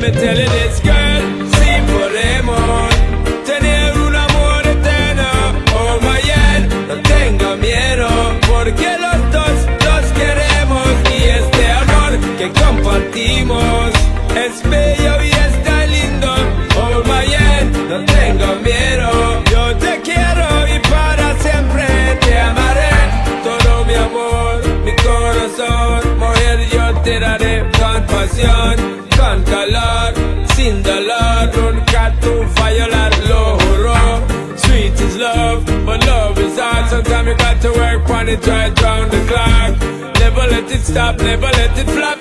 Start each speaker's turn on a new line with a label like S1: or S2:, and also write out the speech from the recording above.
S1: me tell you this, girl, si podemos tener un amor eterno. Oh my yeah, no tenga miedo, porque los dos los queremos. Y este amor que compartimos es bello y está lindo. Oh my yeah, no tenga miedo, yo te quiero y para siempre te amaré. Todo mi amor, mi corazón, mujer, yo te daré con pasión, con calor, sin dolor. Nunca tú fallar, lo juro. Sweet is love, but love is hard. Sometimes you got to work on it right round the clock. Never let it stop, never let it flop.